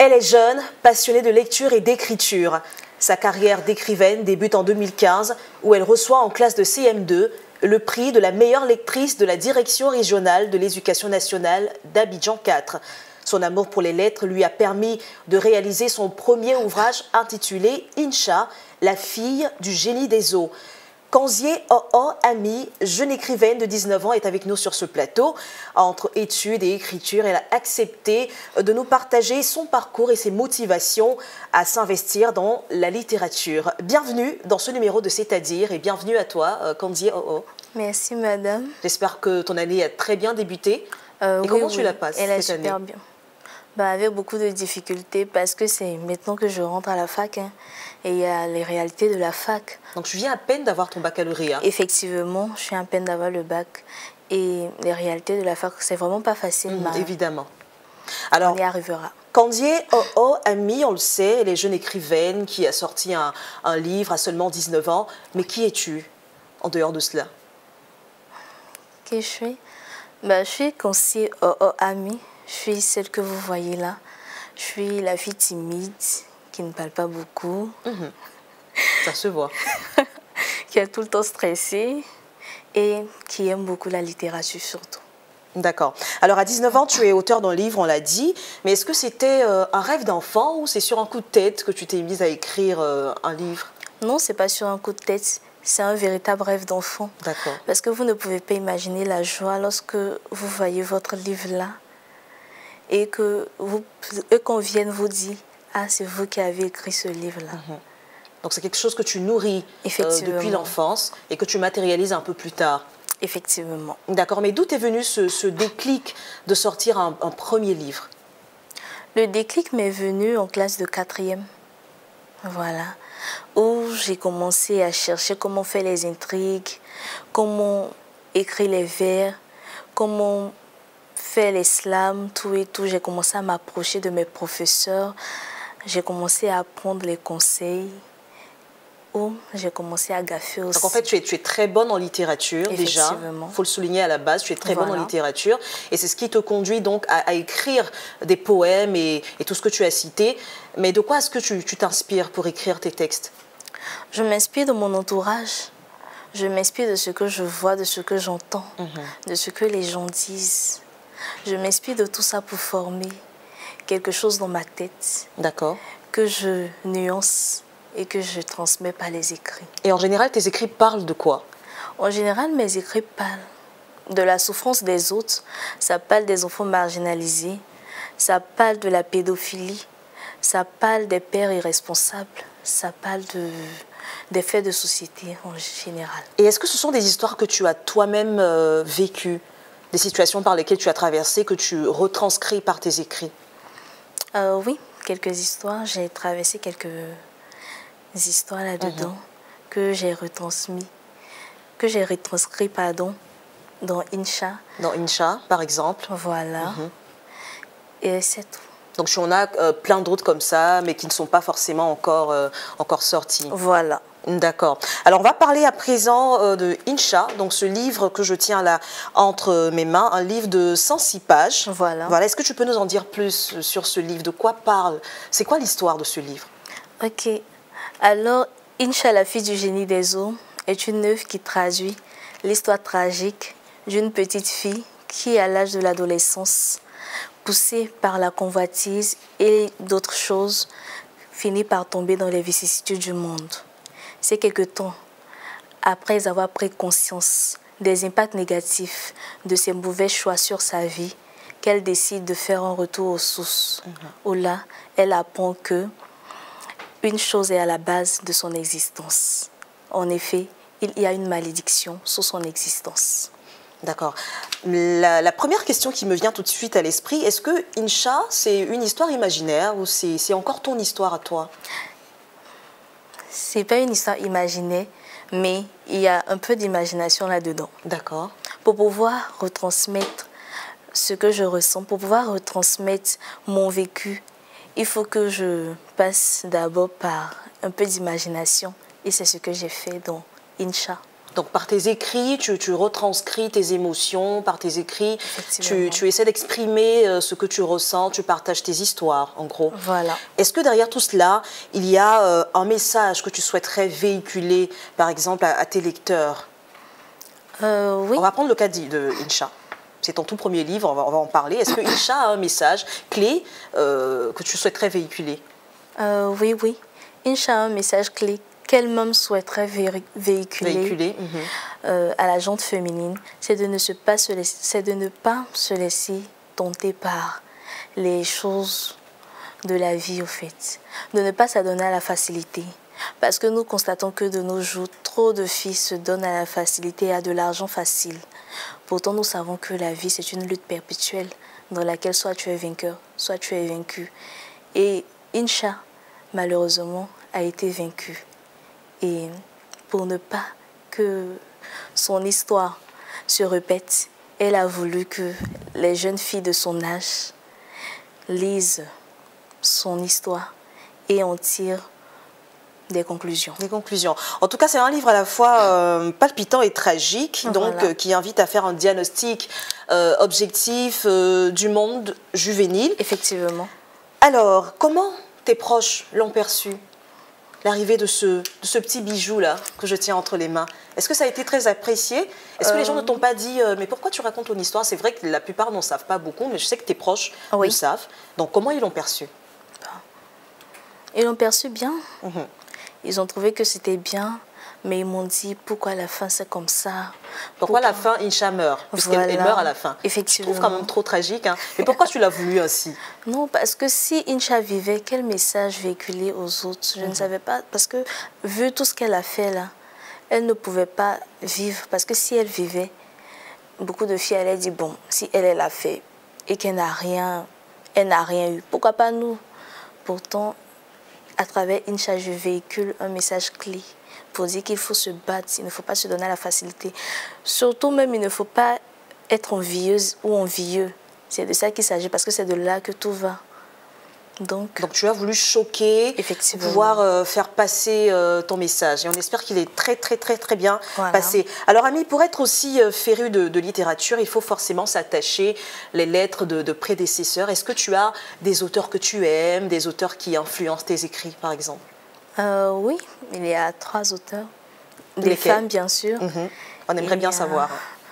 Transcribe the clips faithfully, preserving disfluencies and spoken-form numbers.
Elle est jeune, passionnée de lecture et d'écriture. Sa carrière d'écrivaine débute en deux mille quinze, où elle reçoit en classe de C M deux le prix de la meilleure lectrice de la direction régionale de l'éducation nationale d'Abidjan quatre. Son amour pour les lettres lui a permis de réaliser son premier ouvrage intitulé « Incha, la fille du génie des eaux ». Kanzie Oh Ami, jeune écrivaine de dix-neuf ans, est avec nous sur ce plateau. Entre études et écriture, elle a accepté de nous partager son parcours et ses motivations à s'investir dans la littérature. Bienvenue dans ce numéro de C'est-à-dire et bienvenue à toi, Kanzie Oh. Merci madame. J'espère que ton année a très bien débuté. Euh, et oui, comment oui, tu la passes elle est cette super année? bien. Bah, avec beaucoup de difficultés parce que c'est maintenant que je rentre à la fac hein, et il y a les réalités de la fac. Donc tu viens à peine d'avoir ton baccalauréat. Effectivement, je suis à peine d'avoir le bac et les réalités de la fac, c'est vraiment pas facile. Mmh, mais évidemment. Alors, on y arrivera. Kanzie Oh Ami, on le sait, elle est jeune écrivaine qui a sorti un, un livre à seulement dix-neuf ans. Mais qui es-tu en dehors de cela? Qui je suis? Bah, je suis Kanzie Oh Ami. Je suis celle que vous voyez là. Je suis la fille timide, qui ne parle pas beaucoup. Mmh. Ça se voit. Qui est tout le temps stressée et qui aime beaucoup la littérature surtout. D'accord. Alors à dix-neuf ans, tu es auteur d'un livre, on l'a dit. Mais est-ce que c'était euh, un rêve d'enfant ou c'est sur un coup de tête que tu t'es mise à écrire euh, un livre? Non, c'est pas sur un coup de tête. C'est un véritable rêve d'enfant. D'accord. Parce que vous ne pouvez pas imaginer la joie lorsque vous voyez votre livre là et que vous, eux qu'on vienne vous dire « Ah, c'est vous qui avez écrit ce livre-là. Mmh. » Donc c'est quelque chose que tu nourris euh, depuis l'enfance et que tu matérialises un peu plus tard. Effectivement. D'accord, mais d'où est venu ce, ce déclic de sortir un, un premier livre? Le déclic m'est venu en classe de quatrième. Voilà. Où j'ai commencé à chercher comment faire les intrigues, comment écrire les vers, comment faire les slams, tout et tout. J'ai commencé à m'approcher de mes professeurs. J'ai commencé à apprendre les conseils. Où j'ai commencé à gaffer aussi. Donc en fait, tu es, tu es très bonne en littérature déjà. Il faut le souligner à la base, tu es très voilà. bonne en littérature. Et c'est ce qui te conduit donc à, à écrire des poèmes et, et tout ce que tu as cité. Mais de quoi est-ce que tu t'inspires pour écrire tes textes? Je m'inspire de mon entourage. Je m'inspire de ce que je vois, de ce que j'entends, mmh. de ce que les gens disent. Je m'inspire de tout ça pour former quelque chose dans ma tête. D'accord. Que je nuance et que je transmets par les écrits. Et en général, tes écrits parlent de quoi? En général, mes écrits parlent de la souffrance des autres. Ça parle des enfants marginalisés. Ça parle de la pédophilie. Ça parle des pères irresponsables. Ça parle de, des faits de société en général. Et est-ce que ce sont des histoires que tu as toi-même euh, vécues? Des situations par lesquelles tu as traversé, que tu retranscris par tes écrits? euh, Oui, quelques histoires. J'ai traversé quelques histoires là-dedans mmh. que j'ai retransmis, que j'ai retranscrit, pardon, dans Incha. Dans Incha, par exemple. Voilà. Mmh. Et c'est tout. Donc tu en as euh, plein d'autres comme ça, mais qui ne sont pas forcément encore, euh, encore sortis. Voilà. D'accord. Alors on va parler à présent euh, de Incha, donc ce livre que je tiens là entre mes mains, un livre de cent six pages. Voilà. Voilà. Est-ce que tu peux nous en dire plus sur ce livre? De quoi parle? C'est quoi l'histoire de ce livre? Ok. Alors, Incha, la fille du génie des eaux, est une œuvre qui traduit l'histoire tragique d'une petite fille qui, à l'âge de l'adolescence, poussée par la convoitise et d'autres choses, finit par tomber dans les vicissitudes du monde. C'est quelque temps après avoir pris conscience des impacts négatifs de ses mauvais choix sur sa vie qu'elle décide de faire un retour aux sources. Mmh. Où là, elle apprend que une chose est à la base de son existence. En effet, il y a une malédiction sur son existence. D'accord. La, la première question qui me vient tout de suite à l'esprit, est-ce que Incha, c'est une histoire imaginaire ou c'est encore ton histoire à toi? C'est pas une histoire imaginaire, mais il y a un peu d'imagination là-dedans. D'accord. Pour pouvoir retransmettre ce que je ressens, pour pouvoir retransmettre mon vécu, il faut que je passe d'abord par un peu d'imagination. Et c'est ce que j'ai fait dans Incha. Donc par tes écrits, tu, tu retranscris tes émotions, par tes écrits, tu, tu essaies d'exprimer euh, ce que tu ressens, tu partages tes histoires, en gros. Voilà. Est-ce que derrière tout cela, il y a euh, un message que tu souhaiterais véhiculer, par exemple, à, à tes lecteurs? euh, Oui. On va prendre le cas de Incha. C'est ton tout premier livre, on va, on va en parler. Est-ce que Incha a un message clé euh, que tu souhaiterais véhiculer? euh, Oui, oui. Incha a un message clé qu'elle-même souhaiterait vé véhiculer, véhiculer. Mm-hmm. euh, à la gente féminine, c'est de, ne se pas se laisser, c'est de ne pas se laisser tenter par les choses de la vie, au fait. De ne pas s'adonner à la facilité. Parce que nous constatons que de nos jours, trop de filles se donnent à la facilité et à de l'argent facile. Pourtant, nous savons que la vie, c'est une lutte perpétuelle dans laquelle soit tu es vainqueur, soit tu es vaincu. Et Incha, malheureusement, a été vaincue. Et pour ne pas que son histoire se répète, elle a voulu que les jeunes filles de son âge lisent son histoire et en tirent des conclusions. Des conclusions. En tout cas, c'est un livre à la fois euh, palpitant et tragique, donc voilà. euh, qui invite à faire un diagnostic euh, objectif euh, du monde juvénile. Effectivement. Alors, comment tes proches l'ont perçu, l'arrivée de ce, de ce petit bijou-là que je tiens entre les mains? Est-ce que ça a été très apprécié? Est-ce que euh... les gens ne t'ont pas dit euh, « Mais pourquoi tu racontes ton histoire ?» C'est vrai que la plupart n'en savent pas beaucoup, mais je sais que tes proches oui. le savent. Donc, comment ils l'ont perçu? Ils l'ont perçu bien. Mm-hmm. Ils ont trouvé que c'était bien, mais ils m'ont dit « Pourquoi la fin, c'est comme ça ?» Pourquoi, pourquoi la fin, Incha meurt? Puisqu'elle voilà. meurt à la fin. Effectivement. Je trouve quand même trop tragique. Hein. Mais pourquoi tu l'as voulu ainsi? Non, parce que si Incha vivait, quel message véhiculer aux autres? Je mm-hmm. ne savais pas. Parce que, vu tout ce qu'elle a fait là, elle ne pouvait pas vivre. Parce que si elle vivait, beaucoup de filles allaient dire, bon, si elle, elle a fait et qu'elle n'a rien, elle n'a rien eu, pourquoi pas nous? Pourtant, à travers Incha, je véhicule un message clé pour dire qu'il faut se battre, il ne faut pas se donner à la facilité. Surtout même, il ne faut pas être envieuse ou envieux. C'est de ça qu'il s'agit, parce que c'est de là que tout va. Donc, Donc tu as voulu choquer, pouvoir euh, faire passer euh, ton message. Et on espère qu'il est très, très, très, très bien voilà. passé. Alors, Ami, pour être aussi euh, féru de, de littérature, il faut forcément s'attacher les lettres de, de prédécesseurs. Est-ce que tu as des auteurs que tu aimes, des auteurs qui influencent tes écrits, par exemple? euh, Oui, il y a trois auteurs. Des Lesquels? Femmes, bien sûr. Mm-hmm. On aimerait il bien savoir.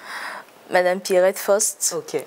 Madame Pierrette Faust. Ok.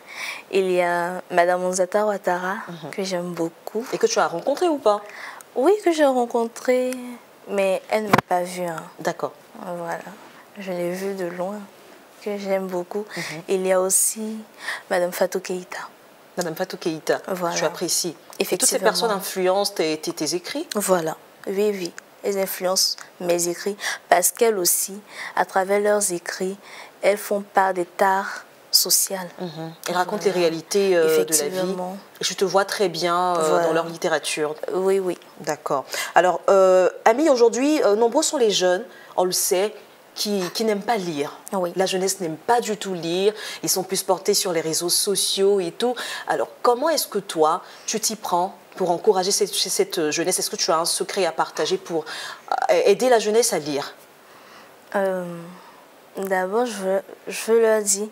Il y a Madame Onzata Ouattara, mm-hmm. que j'aime beaucoup. Et que tu as rencontrée ou pas? Oui, que j'ai rencontrée, mais elle ne m'a pas vue. Hein. D'accord. Voilà. Je l'ai vue de loin, que j'aime beaucoup. Mm-hmm. Il y a aussi Madame Fatou Keïta. Madame Fatou Keïta, voilà. tu apprécies. Effectivement. Et toutes ces personnes influencent tes, tes, tes écrits? Voilà. Oui, oui. Elles influencent mes écrits parce qu'elles aussi, à travers leurs écrits, elles font part des tares sociales. Mmh. Elles racontent voilà. les réalités euh, de la vie. Et je te vois très bien euh, voilà. dans leur littérature. Oui, oui. D'accord. Alors, euh, Ami, aujourd'hui, euh, nombreux sont les jeunes, on le sait, qui, qui n'aiment pas lire. Oui. La jeunesse n'aime pas du tout lire. Ils sont plus portés sur les réseaux sociaux et tout. Alors, comment est-ce que toi, tu t'y prends pour encourager cette, cette jeunesse? Est-ce que tu as un secret à partager pour aider la jeunesse à lire? euh, D'abord, je, je leur dis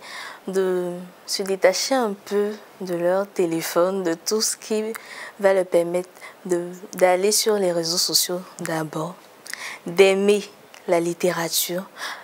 de se détacher un peu de leur téléphone, de tout ce qui va leur permettre d'aller sur les réseaux sociaux d'abord, d'aimer la littérature.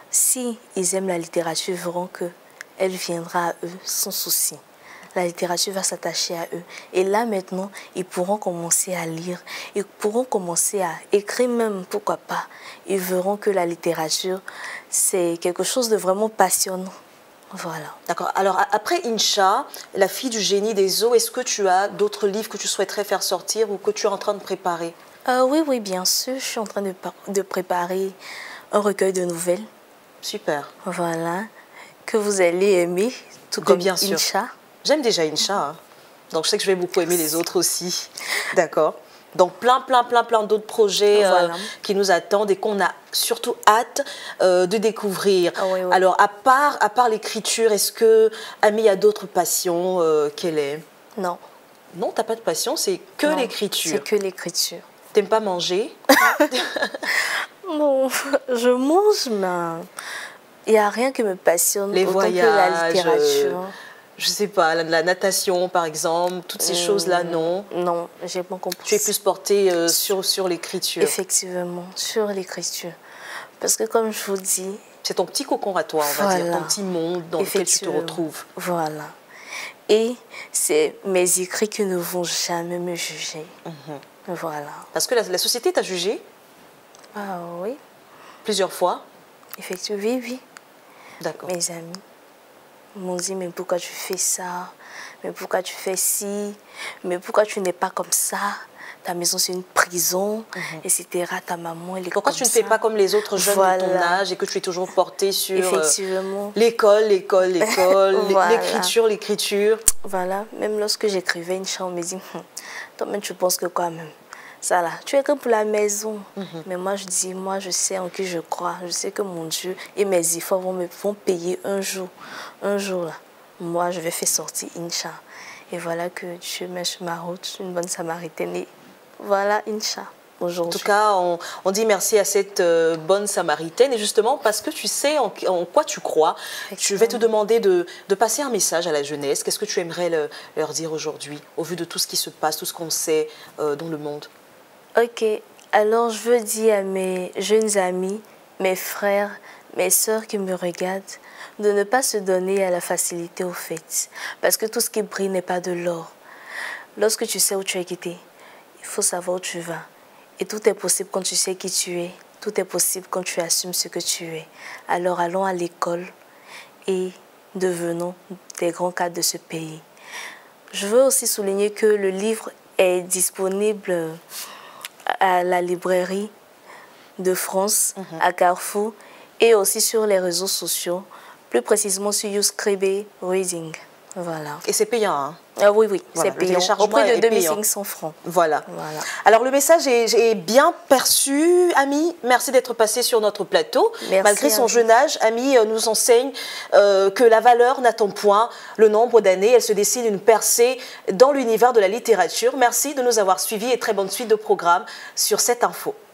Si ils aiment la littérature, ils verront qu'elle viendra à eux sans souci. La littérature va s'attacher à eux. Et là, maintenant, ils pourront commencer à lire. Ils pourront commencer à écrire même, pourquoi pas. Ils verront que la littérature, c'est quelque chose de vraiment passionnant. Voilà. D'accord. Alors, après Incha, La fille du génie des eaux, est-ce que tu as d'autres livres que tu souhaiterais faire sortir ou que tu es en train de préparer? euh, Oui, oui, bien sûr. Je suis en train de, de préparer un recueil de nouvelles. Super. Voilà. Que vous allez aimer, tout comme bien sûr. Incha. J'aime déjà Incha, hein. Donc je sais que je vais beaucoup aimer les autres aussi. D'accord. Donc plein, plein, plein, plein d'autres projets voilà. euh, qui nous attendent et qu'on a surtout hâte euh, de découvrir. Ah, oui, oui. Alors à part, à part l'écriture, est-ce que Ami a d'autres passions euh, qu'elle est? Non. Non, t'as pas de passion, c'est que l'écriture. C'est que l'écriture. T'aimes pas manger? Non, je mange, mais il n'y a rien qui me passionne Les autant voyages, que la littérature. Euh, je sais pas, la, la natation par exemple, toutes ces mmh, choses-là, non? Non, j'ai pas compris. Tu es plus portée euh, sur, sur l'écriture. Effectivement, sur l'écriture. Parce que comme je vous dis... C'est ton petit cocon à toi, on voilà, va dire, ton petit monde dans lequel tu te retrouves. Voilà. Et c'est mes écrits qui ne vont jamais me juger. Mmh. Voilà. Parce que la, la société t'a jugé? Ah oui. Plusieurs fois? Effectivement, oui, oui. D'accord. Mes amis m'ont dit, mais pourquoi tu fais ça? Mais pourquoi tu fais ci? Mais pourquoi tu n'es pas comme ça? Ta maison, c'est une prison, mm-hmm. et cetera. Ta maman, elle est Pourquoi comme tu ne ça? fais pas comme les autres jeunes voilà. de ton âge et que tu es toujours portée sur Effectivement. Euh, l'école, l'école, l'école, voilà. l'écriture, l'écriture? Voilà. Même lorsque j'écrivais une chanson, on me dit, hm, toi-même, tu penses que quoi même? Ça là, tu es que pour la maison. Mm-hmm. Mais moi, je dis, moi, je sais en qui je crois. Je sais que mon Dieu et mes efforts vont me vont payer un jour. Un jour, là, moi, je vais faire sortir Incha. Et voilà que Dieu met sur ma route une bonne samaritaine. Et voilà, Incha, aujourd'hui. En tout cas, on, on dit merci à cette euh, bonne samaritaine. Et justement, parce que tu sais en, en quoi tu crois, je vais te demander de, de passer un message à la jeunesse. Qu'est-ce que tu aimerais le, leur dire aujourd'hui, au vu de tout ce qui se passe, tout ce qu'on sait euh, dans le monde? Ok, alors je veux dire à mes jeunes amis, mes frères, mes sœurs qui me regardent, de ne pas se donner à la facilité au fait. Parce que tout ce qui brille n'est pas de l'or. Lorsque tu sais où tu es quitté, il faut savoir où tu vas. Et tout est possible quand tu sais qui tu es. Tout est possible quand tu assumes ce que tu es. Alors allons à l'école et devenons des grands cadres de ce pays. Je veux aussi souligner que le livre est disponible à la librairie de France, mm-hmm. à Carrefour, et aussi sur les réseaux sociaux, plus précisément sur YouScribe Reading. Voilà. Et c'est payant, hein? Ah oui, oui, voilà, c'est payant. Au prix de deux mille cinq cents francs. Voilà. voilà. Alors, le message est, est bien perçu. Ami, merci d'être passé sur notre plateau. Merci Malgré son jeune âge, Ami nous enseigne euh, que la valeur n'attend point le nombre d'années. Elle se dessine une percée dans l'univers de la littérature. Merci de nous avoir suivis et très bonne suite de programme sur cette info.